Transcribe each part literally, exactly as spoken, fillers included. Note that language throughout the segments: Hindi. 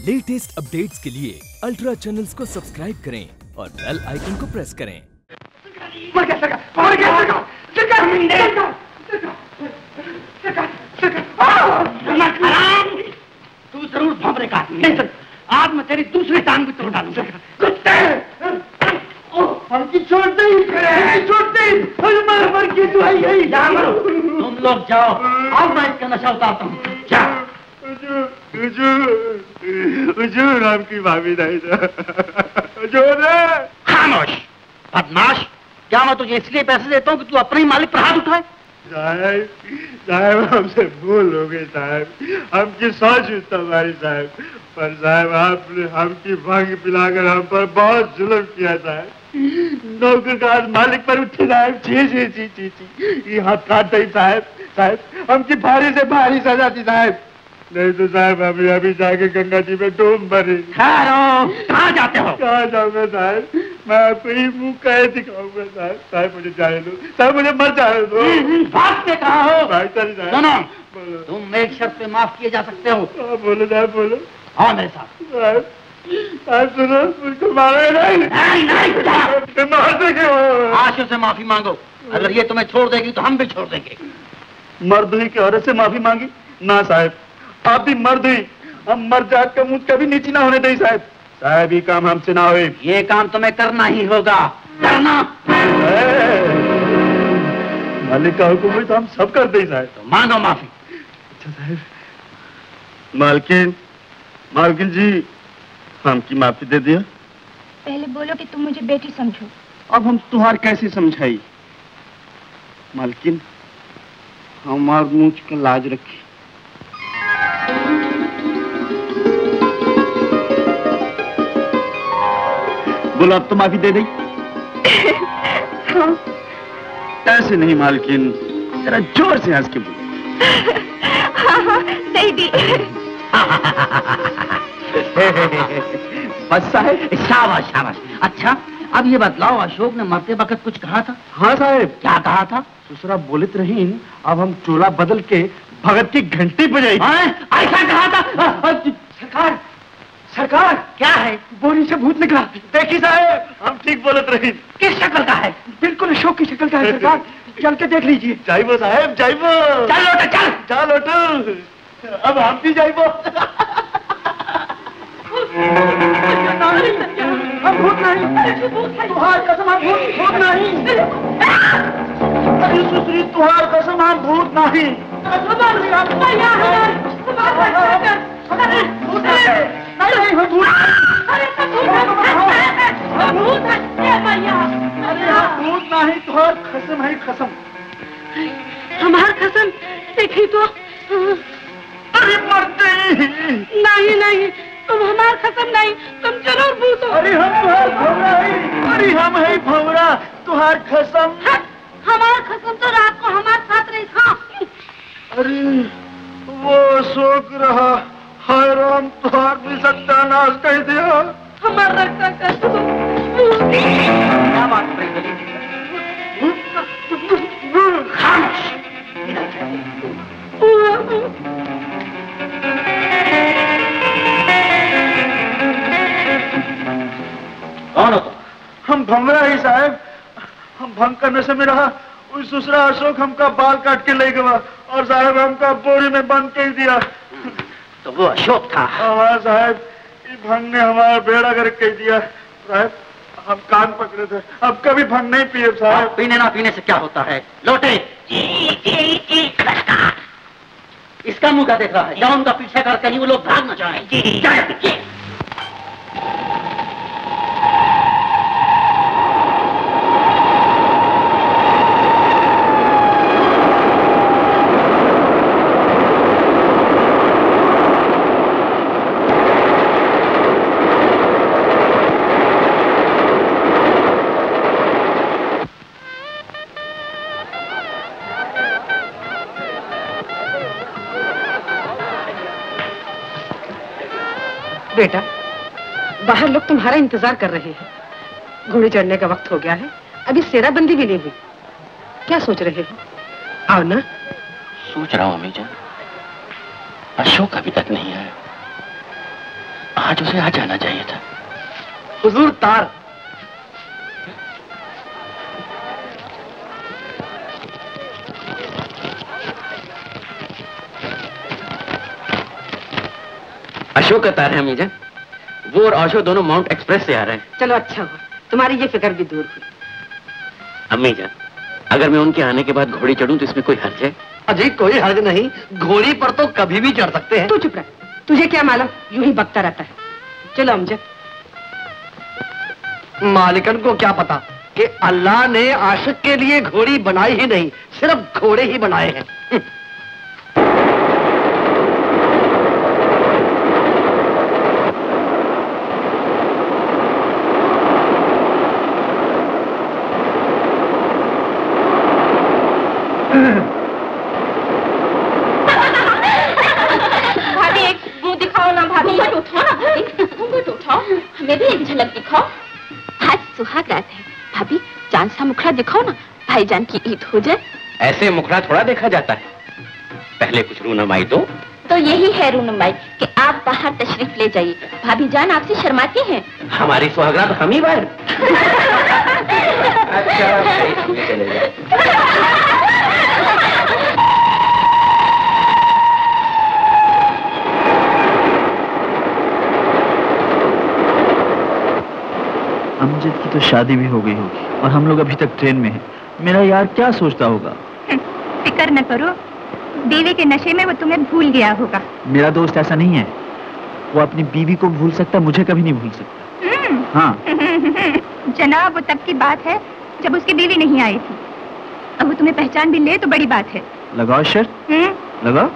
लेटेस्ट अपडेट्स के लिए अल्ट्रा चैनल्स को सब्सक्राइब करें और बेल आइकन को प्रेस करें। मर गया सरकार, मर गया सरकार, सरकार, सरकार, सरकार, तू जरूर भंवरेगा। नहीं सर, आज मैं तेरी दूसरी टांग भी तोड़ डालूंगा। कुत्ते, हमकी छोड़ दे, हमकी छोड़ दे, मर मर की तू आई आई। जा मरो, तुम लोग जाओ, आज मैं इसका नशा उतारता हूँ। जा। हुजूर आपकी भाभी नहीं था। हुजूर खामोश, बदमाश। क्या मैं तुझे इसलिए पैसे देता हूँ कि तू अपने ही मालिक पर हाथ उठाए? साहब, साहब हमसे भूल हो गई साहब, हमकी सोच तुम्हारी साहब, पर साहब आपने हमकी भांग पिलाकर हम पर बहुत जुल्म किया साहब। नौकर का हाथ मालिक पर उठे साहब। जी जी जी जी जी ये हाथ काट दई साहब। साहब हमकी भारी से भारी सजा थी साहब, नहीं तो साहब अभी अभी जाके गंगा जी में डूब मरे। कहाँ जाते हो? कहाँ जाऊंगा साहब, मैं आपको ही मुंह कहे दिखाऊंगा साहब। साहब मुझे जाने दो साहब, मुझे मर जाने दो। भागते कहाँ हो? भागता नहीं साहब। सुनो, बोलो। तुम एक शर्त पे माफ किए जा सकते हो। बोलो साहब, बोलो। हाँ मेरे साथ। साहब, साहब सुनो, मुझको मारो नहीं। नहीं नहीं, मार देंगे वो। आशु से माफी मांगो, अगर ये तुम्हें छोड़ देगी तो हम भी छोड़ देंगे। मर्द हुई की औरत से माफी मांगी? ना साहब, आप भी मर्द हुई, हम मर्द जात का मुझ कभी नीची ना होने दे साहब। साहब ये काम हमसे ना हुए। ये काम तुम्हें करना ही होगा, करना। मालिक का हुक्म है तो हम सब कर दे साहब। तो मांगो माफी। अच्छा साहब। मालकिन, मालकिन जी हमकी माफी दे दिया। पहले बोलो कि तुम मुझे बेटी समझो। अब हम तुहार कैसे समझाई? मालकिन हमार मुझ का लाज रखी। बोलो अब तो माफी दे दी। हाँ। ऐसे नहीं मालकिन, जरा जोर से हंस के बोलो। हाँ हाँ दे दी। बस साहब। शाबाश शाबाश। अच्छा अब ये बतलाओ, अशोक ने मरते वक्त कुछ कहा था? हाँ साहब। क्या कहा था? ससुरा बोलित रही, अब हम चोला बदल के भगत की घंटी बजाई। ऐसा कहा था? सरकार, सरकार क्या है? बोरी से भूत निकला। देखी साहब, हम ठीक बोलत रही। किस शक्ल का है? बिल्कुल अशोक की शक्ल का है सरकार, चल के देख लीजिए। जाइबो साहब, जाइबो। चल लोटा चल। चल लोटू, अब हम भी जाइबो। हम भूत नहीं, तुहार कसम हम भूत भूत नहीं। अरे सुसरी तुहार कसम हम भूत नहीं। नहीं नहीं हम भूत भूत नहीं, तुहार कसम है कसम। हमार कसम देखी तो। अरे मरते नहीं नहीं, तुम हमार कसम नहीं, तुम जरूर भूत हो। अरे हम तुहार भौरा है, अरे हम है भौरा, तुहार कसम। हमार कसम तो रात को हमारे साथ रही था। अरे वो शोक रहा, हाय राम तुहार भी सत्यानाश कह दिया। हमार रक्षा कर दो। क्या बात कर रही है? खामोश। कौन हो? हम भंवरा ही साहब, हम भंग का नशे में रहा, उस दूसरा अशोक हमका बाल काट के ले गया और साहब हमका बोरी में बंद कर दिया। तो वो अशोक था? हाँ साहब, ये भंग ने हमारा बेड़ा गर्क कर दिया साहब। हम कान पकड़े थे, अब कभी भंग नहीं पिए साहब। पीने ना पीने से क्या होता है? लोटे। इसका मुंह क्या देख रहा है? जाओ उनका पीछा कर, कहीं वो लोग भाग न जाएं। बेटा, बाहर लोग तुम्हारा इंतजार कर रहे हैं। घोड़े चढ़ने का वक्त हो गया है, अभी सेराबंदी भी नहीं हुई। क्या सोच रहे हो? आओ ना। सोच रहा हूँ अम्मी जान, अशोक अभी तक नहीं आया। आज उसे आ जाना चाहिए था। हुजूर तार। अशोक का तार है अमीजान। वो और आशो दोनों माउंट एक्सप्रेस से आ रहे हैं। चलो अच्छा हुआ, तुम्हारी ये फिक्र भी दूर हुई। अमीजान, अगर मैं उनके आने के बाद घोड़ी चढ़ूं तो इसमें कोई हर्ज है? अजी कोई हर्ज नहीं, घोड़ी पर तो कभी भी चढ़ सकते हैं। तू चुप रह, तुझे क्या मालूम, यूं ही बकता रहता है। चलो अमजद। मालिकन को क्या पता कि अल्लाह ने आशिक के लिए घोड़ी बनाई ही नहीं, सिर्फ घोड़े ही बनाए हैं। भाभी एक मुंह दिखाओ ना। भाभी घूंघट उठाओ ना। भाभी घूंघट उठाओ, हमें भी एक झलक दिखाओ। आज सुहाग रात है भाभी, चांद सा मुखड़ा दिखाओ ना, भाईजान की ईद हो जाए। ऐसे मुखड़ा थोड़ा देखा जाता है, पहले कुछ रूनमाई दो। तो यही है रूनमाई कि आप बाहर तशरीफ ले जाइए। भाभी जान आपसे शर्माती हैं। हमारी सुहागरात हम ही बाहर। अच्छा चले जाए। अमजद की तो शादी भी हो गई होगी और हम लोग अभी तक ट्रेन में हैं। मेरा यार क्या सोचता होगा? फिक्र न करो, बीवी के नशे में वो तुम्हें भूल गया होगा। मेरा दोस्त ऐसा नहीं है, वो अपनी बीवी को भूल सकता, मुझे कभी नहीं भूल सकता। हाँ जनाब, वो तब की बात है जब उसकी बीवी नहीं आई थी। अब वो तुम्हें पहचान भी ले तो बड़ी बात है। लगाओ शर्त, लगाओ।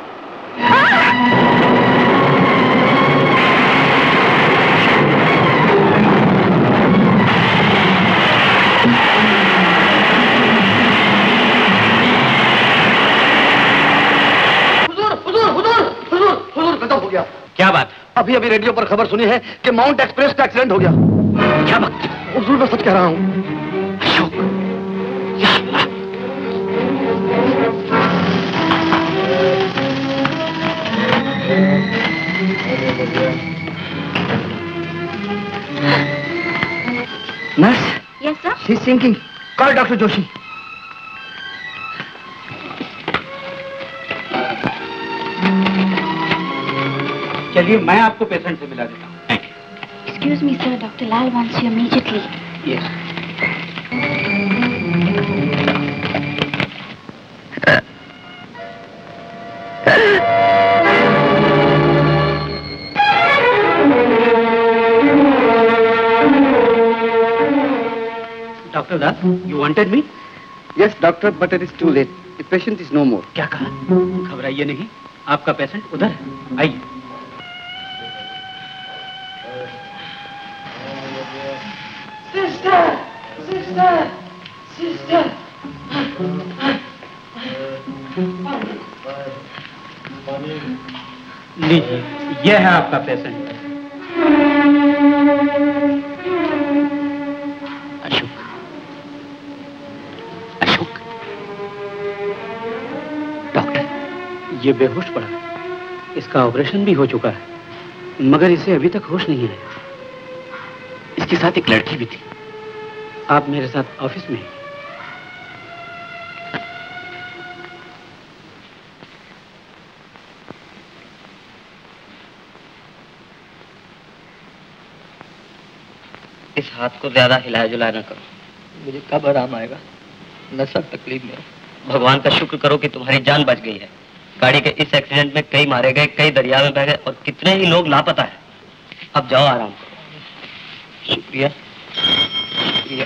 क्या बात? अभी अभी रेडियो पर खबर सुनी है कि माउंट एक्सप्रेस का एक्सीडेंट हो गया। क्या बात? हुजूर मैं सच कह रहा हूँ। अशोक, या Allah. Nurse. Yes sir. She is sinking. Call doctor Joshi. चलिए मैं आपको पेशेंट से मिला देता हूँ। Excuse me sir, doctor Lal wants you immediately. Yes. Doctor Das, you wanted me? Yes doctor, but it is too late. The patient is no more. क्या कहा? घबराइए नहीं, आपका पेशेंट उधर है, आइए। Sister, sister, sister. लीजिए, यह है आपका पेशेंट। अशोक, अशोक। डॉक्टर, ये बेहोश पड़ा है। इसका ऑपरेशन भी हो चुका है, मगर इसे अभी तक होश नहीं आया। इसके साथ एक लड़की भी थी। आप मेरे साथ ऑफिस में हैं। इस हाथ को ज्यादा हिला जुला न करो। मुझे कब आराम आएगा? न सब तकलीफ में। भगवान का शुक्र करो कि तुम्हारी जान बच गई है। गाड़ी के इस एक्सीडेंट में कई मारे गए, कई दरिया में बह गए और कितने ही लोग लापता है। अब जाओ आराम करो। शुक्रिया, शुक्रिया।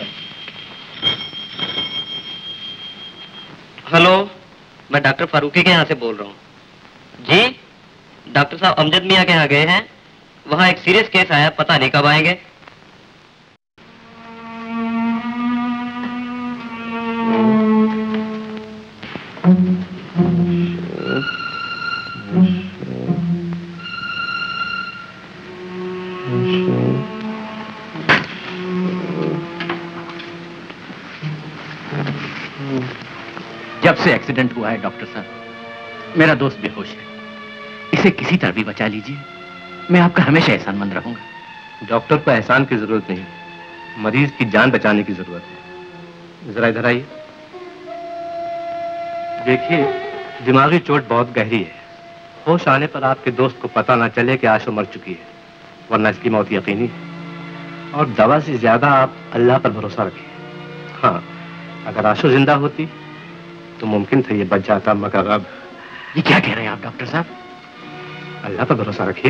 हेलो, मैं डॉक्टर फारूकी के यहाँ से बोल रहा हूँ। जी, डॉक्टर साहब अमजद मियाँ के यहाँ गए हैं। वहाँ एक सीरियस केस आया, पता नहीं कब आएंगे। जब से एक्सीडेंट हुआ है डॉक्टर साहब, मेरा दोस्त बेहोश है। इसे किसी तरह भी बचा लीजिए। मैं आपका हमेशा एहसानमंद रहूंगा। डॉक्टर को एहसान की जरूरत नहीं, मरीज की जान बचाने की जरूरत है। जरा इधर आइए। देखिए, दिमागी चोट बहुत गहरी है। होश आने पर आपके दोस्त को पता ना चले कि आशु मर चुकी है, वरना इसकी मौत यकीनी है। और दवा से ज्यादा आप अल्लाह पर भरोसा रखिए। हाँ, अगर आशु जिंदा होती तो मुमकिन था ये बच जाता, मगर अब। ये क्या कह रहे हैं आप डॉक्टर साहब? अल्लाह पर भरोसा रखिए।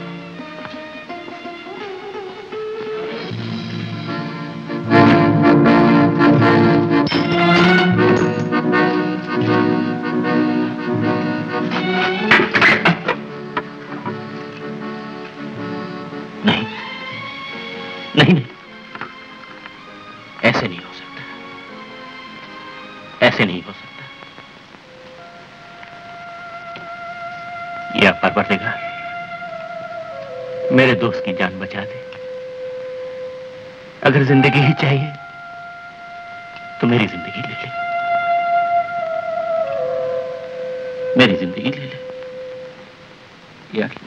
नहीं नहीं नहीं, ऐसे नहीं हो सकता, ऐसे नहीं हो सकता। या परवरदिगार मेरे दोस्त की जान बचा दे। अगर जिंदगी ही चाहिए तो मेरी जिंदगी ले ले, मेरी जिंदगी ले ले। या